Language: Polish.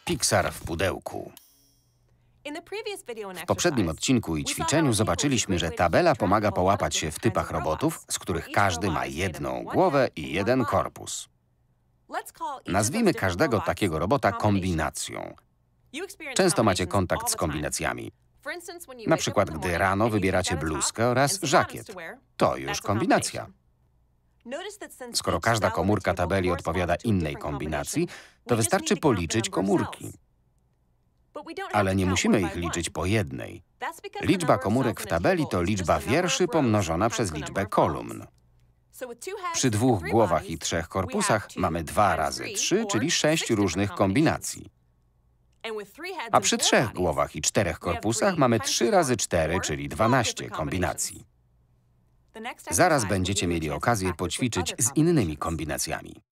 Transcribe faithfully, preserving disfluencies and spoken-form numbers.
Pixar w pudełku. W poprzednim odcinku i ćwiczeniu zobaczyliśmy, że tabela pomaga połapać się w typach robotów, z których każdy ma jedną głowę i jeden korpus. Nazwijmy każdego takiego robota kombinacją. Często macie kontakt z kombinacjami. Na przykład, gdy rano wybieracie bluzkę oraz żakiet. To już kombinacja. Skoro każda komórka tabeli odpowiada innej kombinacji, to wystarczy policzyć komórki. Ale nie musimy ich liczyć po jednej. Liczba komórek w tabeli to liczba wierszy pomnożona przez liczbę kolumn. Przy dwóch głowach i trzech korpusach mamy dwa razy trzy, czyli sześć różnych kombinacji. A przy trzech głowach i czterech korpusach mamy trzy razy cztery, czyli dwanaście kombinacji. Zaraz będziecie mieli okazję poćwiczyć z innymi kombinacjami.